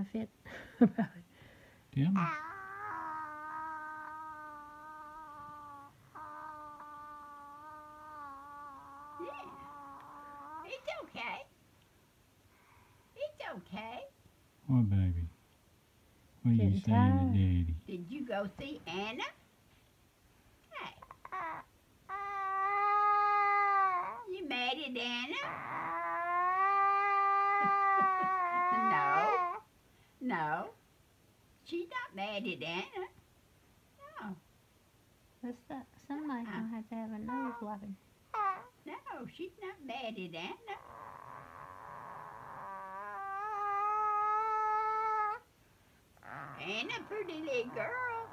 a fit about it. Tell me. Yeah. It's okay. It's okay. What, baby? What are you Getting saying to tired. Daddy? Did you go see Anna? Hey. You mad at Anna? No. No. She's not mad at Anna. No. Somebody's going to have a nose wiping. No, she's not mad at Anna. Anna, pretty little girl.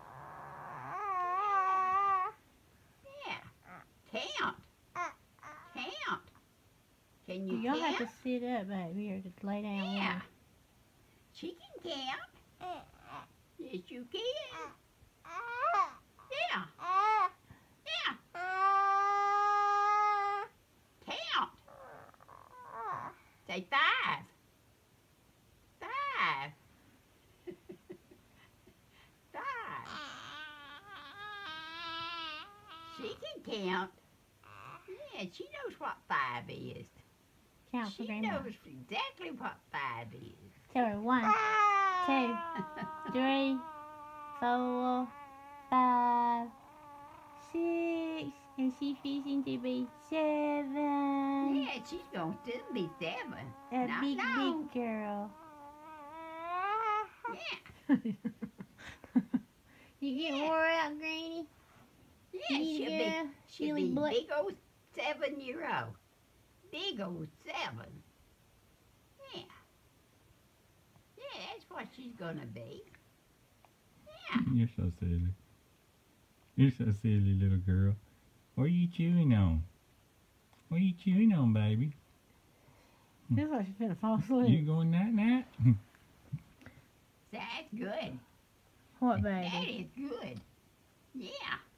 Yeah. Count. Count. Can you You don't count? have to sit up, baby, or just lay down. Yeah. She can count. Yes, you can. Yeah. Yeah. Count. Say 5. 5. 5. She can count. Yeah, she knows what 5 is. Count for She Grandma. knows exactly what 5 is. Tell her 1, 2, 3, 4, 5, 6, and she's fixing to be 7. Yeah, she's going to still be 7. A Not big, long. big girl. Yeah. You get Yeah. wore out, Granny? Yeah, You she'll girl, be silly butt. big old 7-year-old. Big old 7. Yeah. Yeah, that's what she's gonna be. Yeah. You're so silly. You're so silly, little girl. What are you chewing on? What are you chewing on, baby? Feels like she's gonna fall You asleep. going night-night? That's good. What, That baby? is good. Yeah.